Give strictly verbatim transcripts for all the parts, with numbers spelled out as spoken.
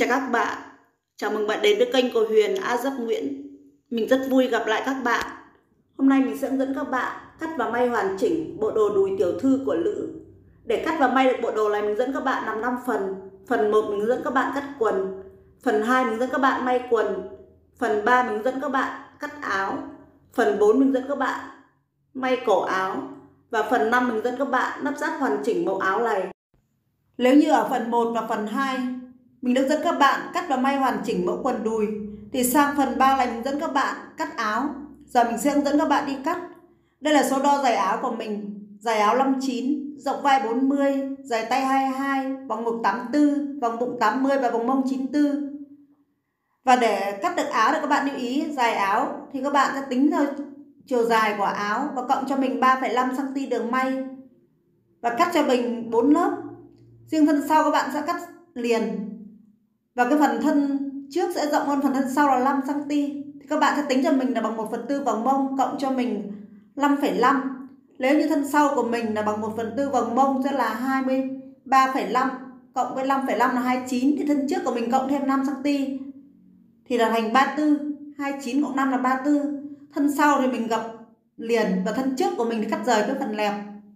chào các bạn. Chào mừng bạn đến với kênh của Huyền A Dấp Nguyễn. Mình rất vui gặp lại các bạn. Hôm nay mình sẽ hướng dẫn các bạn cắt và may hoàn chỉnh bộ đồ đùi tiểu thư của nữ. Để cắt và may được bộ đồ này, mình dẫn các bạn làm năm phần. Phần một mình hướng dẫn các bạn cắt quần. Phần hai mình hướng dẫn các bạn may quần. Phần ba mình hướng dẫn các bạn cắt áo. Phần bốn mình hướng dẫn các bạn may cổ áo. Và phần năm mình hướng dẫn các bạn lắp ráp hoàn chỉnh mẫu áo này. Nếu như ở phần một và phần hai mình hướng dẫn các bạn cắt và may hoàn chỉnh mẫu quần đùi, thì sang phần ba này mình hướng dẫn các bạn cắt áo. Giờ mình sẽ hướng dẫn các bạn đi cắt. Đây là số đo giày áo của mình. Giày áo năm mươi chín, rộng vai bốn mươi, dài tay hai mươi hai, vòng ngực tám mươi tư, vòng bụng tám mươi và vòng mông chín mươi tư. Và để cắt được áo thì các bạn lưu ý dài áo thì các bạn sẽ tính theo chiều dài của áo và cộng cho mình ba phẩy năm xăng-ti-mét đường may và cắt cho mình bốn lớp. Riêng thân sau các bạn sẽ cắt liền, và cái phần thân trước sẽ rộng hơn phần thân sau là năm xăng-ti-mét. Thì các bạn sẽ tính cho mình là bằng một phần tư vòng mông cộng cho mình năm phẩy năm. Nếu như thân sau của mình là bằng một phần tư vòng mông sẽ là hai mươi ba phẩy năm cộng với năm phẩy năm là hai mươi chín, thì thân trước của mình cộng thêm năm xăng-ti-mét thì là thành ba mươi tư. hai mươi chín cộng năm là ba mươi tư. Thân sau thì mình gập liền và thân trước của mình thì cắt rời cái phần lẹp.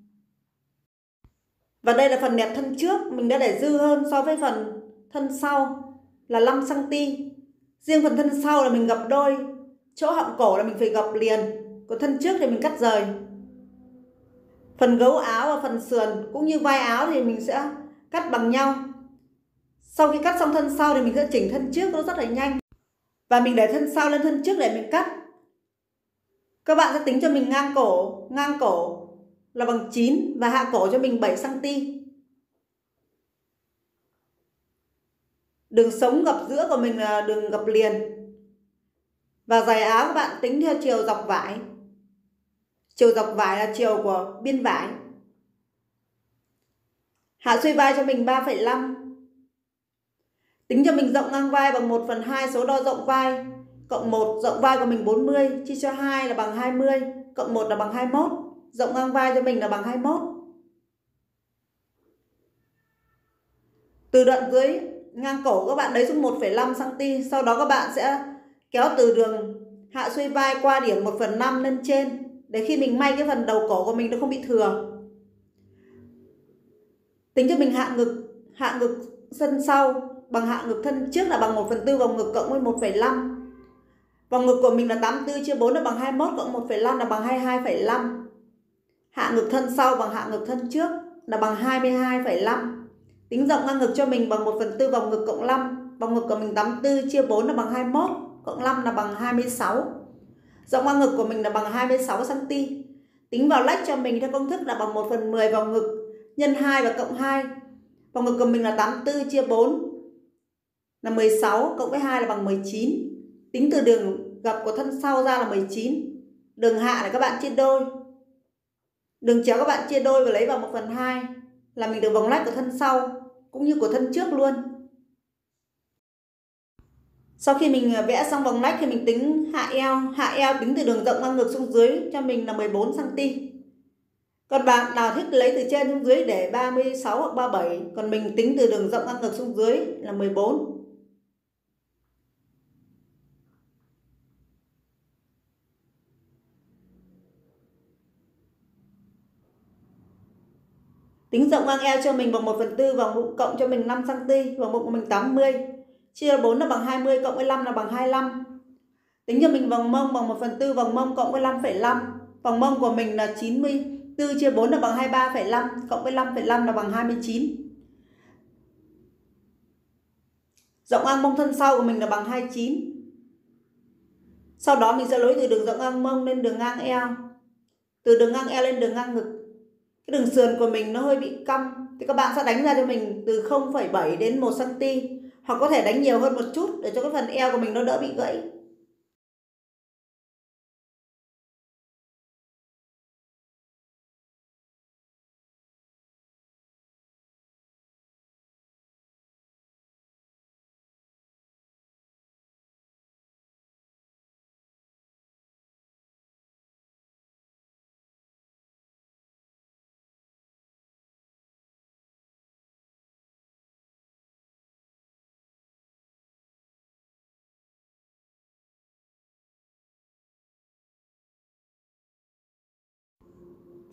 Và đây là phần nẹp thân trước, mình đã để dư hơn so với phần thân sau là năm xăng-ti-mét. Riêng phần thân sau là mình gập đôi, chỗ họng cổ là mình phải gập liền, còn thân trước thì mình cắt rời. Phần gấu áo và phần sườn cũng như vai áo thì mình sẽ cắt bằng nhau. Sau khi cắt xong thân sau thì mình sẽ chỉnh thân trước, nó rất là nhanh. Và mình để thân sau lên thân trước để mình cắt. Các bạn sẽ tính cho mình ngang cổ, ngang cổ là bằng chín và hạ cổ cho mình bảy xăng-ti-mét. Đường sống gập giữa của mình là đường gập liền. Và giày áo các bạn tính theo chiều dọc vải. Chiều dọc vải là chiều của biên vải. Hạ xuôi vai cho mình ba phẩy năm. Tính cho mình rộng ngang vai bằng một phần hai số đo rộng vai. Cộng một, rộng vai của mình bốn mươi, chia cho hai là bằng hai mươi. Cộng một là bằng hai mươi mốt. Rộng ngang vai cho mình là bằng hai mươi mốt. Từ đoạn dưới ngang cổ các bạn lấy xuống một phẩy năm xăng-ti-mét. Sau đó các bạn sẽ kéo từ đường hạ xuôi vai qua điểm một phần năm lên trên, để khi mình may cái phần đầu cổ của mình nó không bị thừa. Tính cho mình hạ ngực, hạ ngực thân sau bằng hạ ngực thân trước là bằng một phần tư vòng ngực cộng với một phẩy năm. Vòng ngực của mình là tám mươi tư chia bốn là bằng hai mươi mốt cộng một phẩy năm là bằng hai mươi hai phẩy năm. Hạ ngực thân sau bằng hạ ngực thân trước là bằng hai mươi hai phẩy năm. Tính rộng ngang ngực cho mình bằng một phần tư vòng ngực cộng năm. Vòng ngực của mình tám mươi tư chia bốn là bằng hai mươi mốt cộng năm là bằng hai mươi sáu. Rộng ngang ngực của mình là bằng hai mươi sáu xăng-ti-mét. Tính vào lách cho mình theo công thức là bằng một phần mười vòng ngực nhân hai và cộng hai. Vòng ngực của mình là tám mươi tư chia bốn là mười sáu, cộng với hai là bằng mười chín. Tính từ đường gập của thân sau ra là mười chín. Đường hạ để các bạn chia đôi. Đường chéo các bạn chia đôi và lấy vào một phần hai là mình được vòng lách của thân sau cũng như của thân trước luôn. Sau khi mình vẽ xong vòng lách thì mình tính hạ eo. Hạ eo tính từ đường rộng ngang ngực xuống dưới cho mình là mười bốn xăng-ti-mét. Còn bạn nào thích lấy từ trên xuống dưới để ba mươi sáu hoặc ba mươi bảy. Còn mình tính từ đường rộng ngang ngực xuống dưới là mười bốn. Tính rộng ngang eo cho mình bằng một phần tư vòng bụng cộng cho mình năm xăng-ti-mét. Vòng bụng của mình tám mươi. Chia bốn là bằng hai mươi cộng với năm là bằng hai mươi lăm. Tính cho mình vòng mông bằng một phần tư vòng mông cộng với năm phẩy năm. Vòng mông của mình là chín mươi tư chia bốn là bằng hai mươi ba phẩy năm cộng với năm phẩy năm là bằng hai mươi chín. Rộng ngang mông thân sau của mình là bằng hai mươi chín. Sau đó mình sẽ nối từ đường rộng ngang mông lên đường ngang eo. Từ đường ngang eo lên đường ngang ngực. Cái đường sườn của mình nó hơi bị cong thì các bạn sẽ đánh ra cho mình từ không phẩy bảy đến một xăng-ti-mét, hoặc có thể đánh nhiều hơn một chút để cho cái phần eo của mình nó đỡ bị gãy.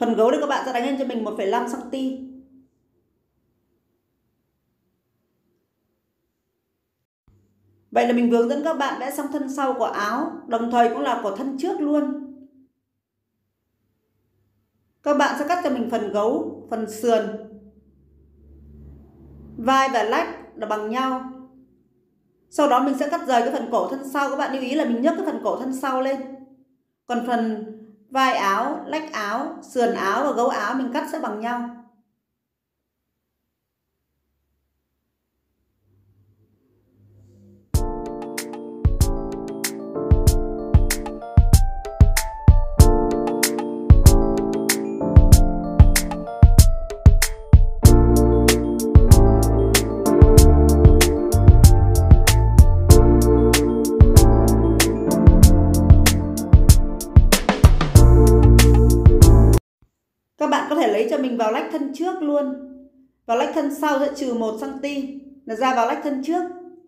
Phần gấu thì các bạn sẽ đánh lên cho mình một phẩy năm xăng-ti-mét. Vậy là mình vừa hướng dẫn các bạn vẽ xong thân sau của áo, đồng thời cũng là của thân trước luôn. Các bạn sẽ cắt cho mình phần gấu, phần sườn, vai và lách là bằng nhau. Sau đó mình sẽ cắt rời cái phần cổ thân sau. Các bạn lưu ý là mình nhấc cái phần cổ thân sau lên. Còn phần vai áo, lách áo, sườn áo và gấu áo mình cắt sẽ bằng nhau. Các bạn có thể lấy cho mình vào lách thân trước luôn. Vào lách thân sau sẽ trừ một xăng-ti-mét là ra vào lách thân trước.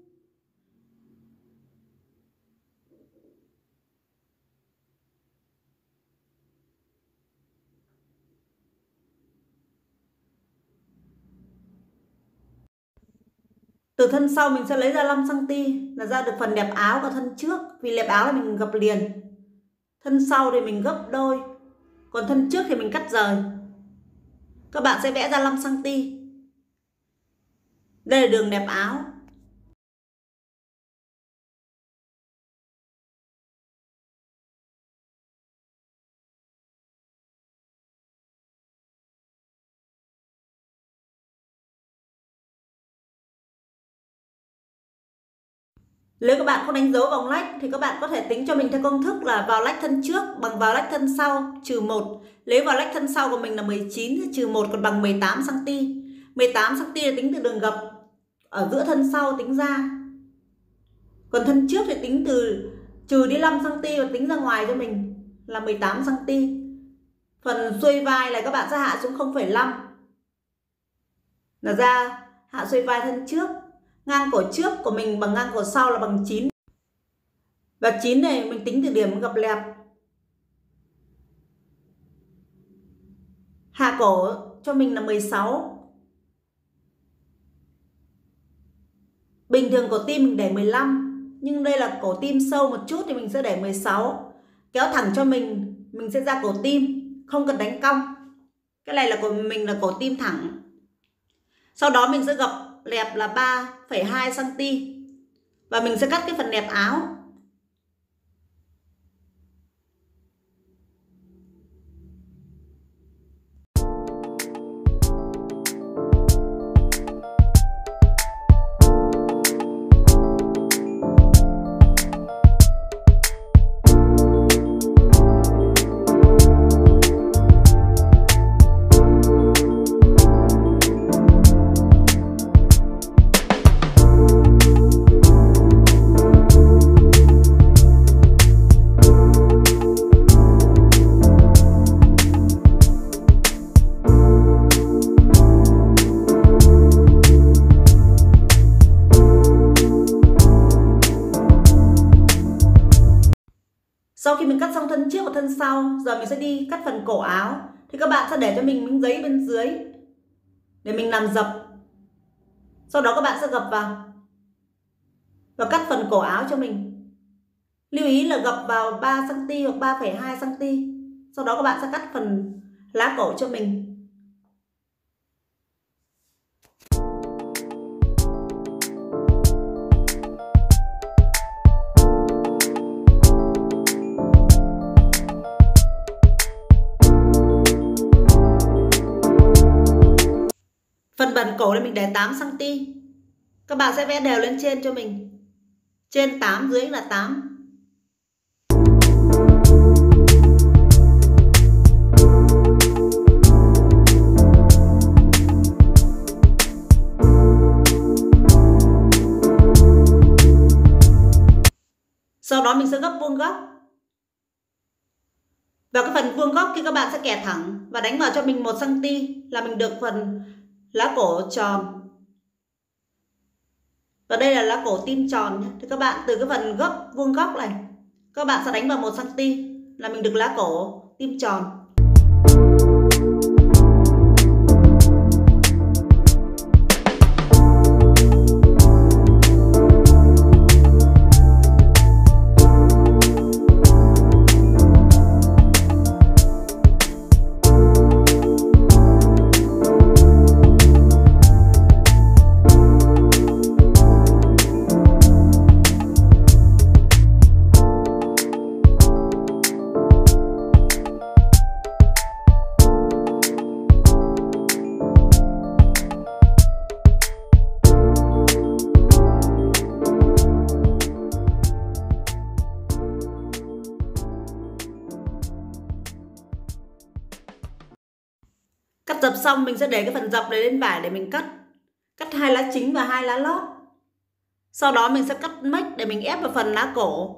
Từ thân sau mình sẽ lấy ra năm xăng-ti-mét là ra được phần nẹp áo của thân trước. Vì nẹp áo là mình gập liền. Thân sau thì mình gấp đôi. Còn thân trước thì mình cắt rời. Các bạn sẽ vẽ ra năm xăng-ti-mét. Đây là đường nẹp áo. Nếu các bạn không đánh dấu vòng lách thì các bạn có thể tính cho mình theo công thức là vào lách thân trước bằng vào lách thân sau trừ một. Lấy vào lách thân sau của mình là mười chín trừ một còn bằng mười tám xăng-ti-mét. mười tám xăng-ti-mét là tính từ đường gập ở giữa thân sau tính ra. Còn thân trước thì tính từ trừ đi năm xăng-ti-mét và tính ra ngoài cho mình là mười tám xăng-ti-mét. Phần xuôi vai là các bạn sẽ hạ xuống không phẩy năm là ra hạ xuôi vai thân trước. Ngang cổ trước của mình bằng ngang cổ sau là bằng chín. Và chín này mình tính từ điểm gập lẹp. Hạ cổ cho mình là mười sáu. Bình thường cổ tim mình để mười lăm. Nhưng đây là cổ tim sâu một chút thì mình sẽ để mười sáu. Kéo thẳng cho mình, mình sẽ ra cổ tim. Không cần đánh cong. Cái này là của mình là cổ tim thẳng. Sau đó mình sẽ gập lẹp là ba phẩy hai xăng-ti-mét. Và mình sẽ cắt cái phần nẹp áo. Sau khi mình cắt xong thân trước và thân sau, giờ mình sẽ đi cắt phần cổ áo. Thì các bạn sẽ để cho mình miếng giấy bên dưới để mình làm dập. Sau đó các bạn sẽ gập vào và cắt phần cổ áo cho mình. Lưu ý là gập vào ba xăng-ti-mét hoặc ba phẩy hai xăng-ti-mét. Sau đó các bạn sẽ cắt phần lá cổ cho mình. Phần bẩn cổ này mình để tám xăng-ti-mét. Các bạn sẽ vẽ đều lên trên cho mình. Trên tám, dưới là tám. Sau đó mình sẽ gấp vuông góc. Và cái phần vuông góc thì các bạn sẽ kẻ thẳng và đánh vào cho mình một xăng-ti-mét là mình được phần lá cổ tròn. Và đây là lá cổ tim tròn nhé. Thì các bạn từ cái phần gấp vuông góc này các bạn sẽ đánh vào một xăng-ti-mét là mình được lá cổ tim tròn. Cắt dập xong mình sẽ để cái phần dọc đấy lên vải để mình cắt. Cắt hai lá chính và hai lá lót. Sau đó mình sẽ cắt mếch để mình ép vào phần lá cổ.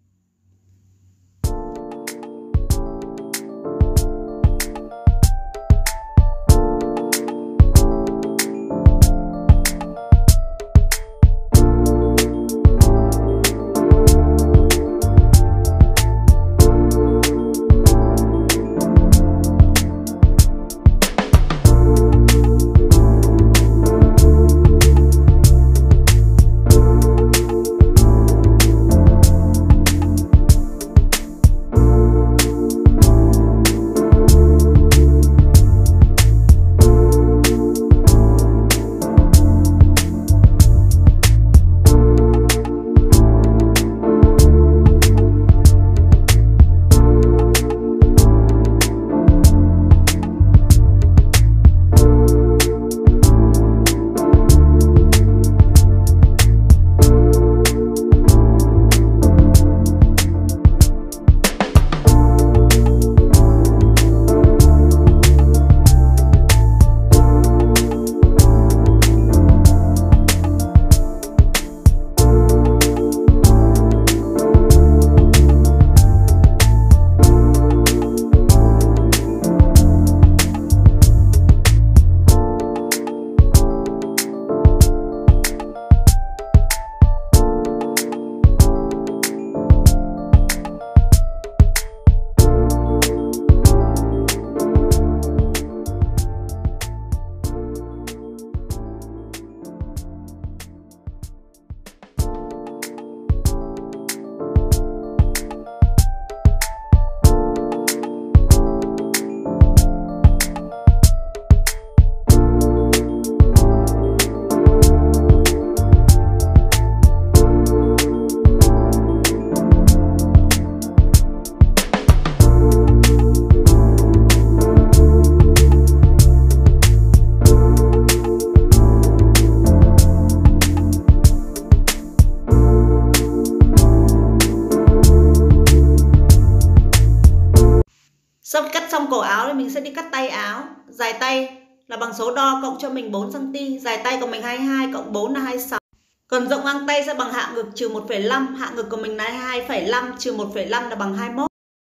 Sau khi cắt xong cổ áo thì mình sẽ đi cắt tay áo. Dài tay là bằng số đo cộng cho mình bốn xăng ti mét, dài tay của mình hai mươi hai cộng bốn là hai mươi sáu. Còn rộng ngang tay sẽ bằng hạ ngực trừ một phẩy năm, hạ ngực của mình là hai phẩy năm trừ một phẩy năm là bằng hai mươi mốt.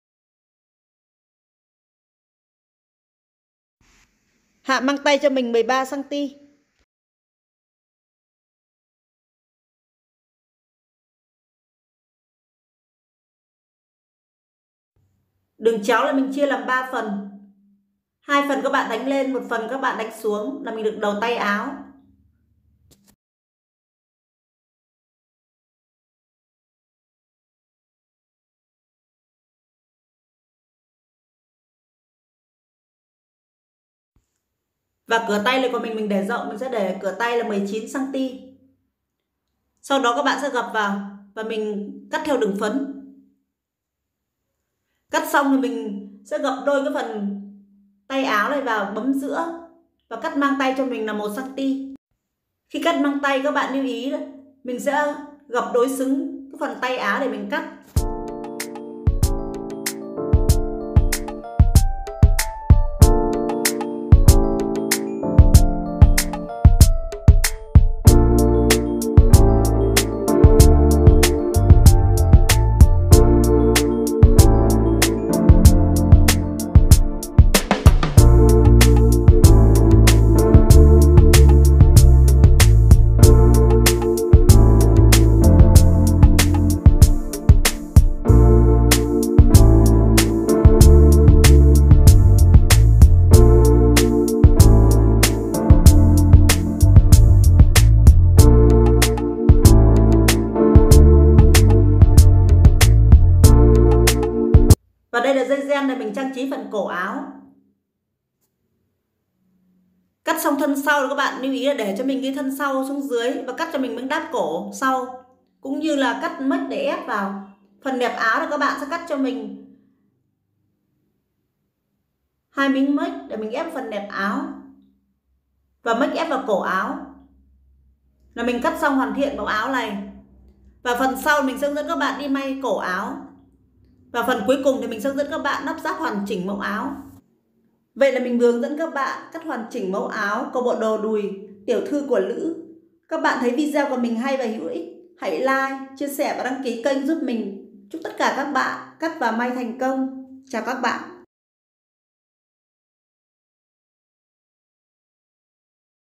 Hạ mang tay cho mình mười ba xăng ti mét. Đường chéo là mình chia làm ba phần. Hai phần các bạn đánh lên, một phần các bạn đánh xuống là mình được đầu tay áo. Và cửa tay này của mình mình để rộng, mình sẽ để cửa tay là mười chín xăng ti mét. Sau đó các bạn sẽ gập vào và mình cắt theo đường phấn. Cắt xong thì mình sẽ gập đôi cái phần tay áo này vào, bấm giữa và cắt mang tay cho mình là một xăng ti mét. Khi cắt mang tay các bạn lưu ý mình sẽ gập đối xứng cái phần tay áo để mình cắt. Và đây là dây ren để mình trang trí phần cổ áo. Cắt xong thân sau thì các bạn lưu ý là để cho mình cái thân sau xuống dưới và cắt cho mình miếng đáp cổ sau, cũng như là cắt mếch để ép vào. Phần nẹp áo thì các bạn sẽ cắt cho mình hai miếng mếch để mình ép phần nẹp áo và mếch ép vào cổ áo. Là mình cắt xong hoàn thiện mẫu áo này. Và phần sau mình sẽ hướng dẫn các bạn đi may cổ áo. Và phần cuối cùng thì mình sẽ hướng dẫn các bạn lắp ráp hoàn chỉnh mẫu áo. Vậy là mình vừa hướng dẫn các bạn cắt hoàn chỉnh mẫu áo của bộ đồ đùi tiểu thư của Lữ. Các bạn thấy video của mình hay và hữu ích, hãy like, chia sẻ và đăng ký kênh giúp mình. Chúc tất cả các bạn cắt và may thành công. Chào các bạn.